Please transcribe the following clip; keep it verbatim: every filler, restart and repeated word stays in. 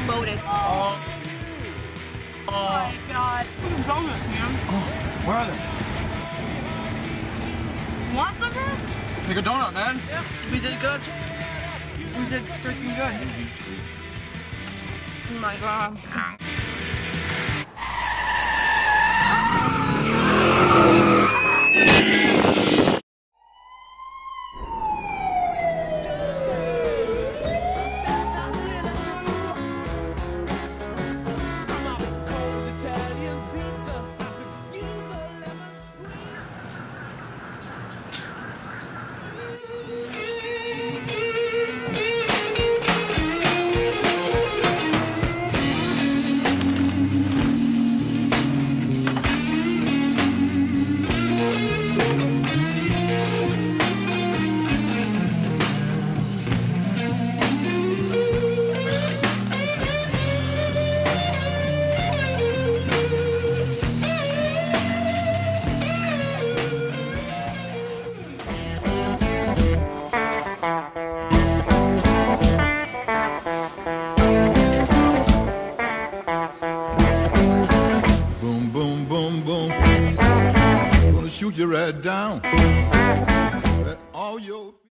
loaded. Oh. Oh my god. Donuts, man. Oh, where are they? Want some, man? Take a donut, man. Yeah, we did good. We did freaking good. Oh my god. Boom, boom, boom, boom. Gonna shoot you right down. Let all your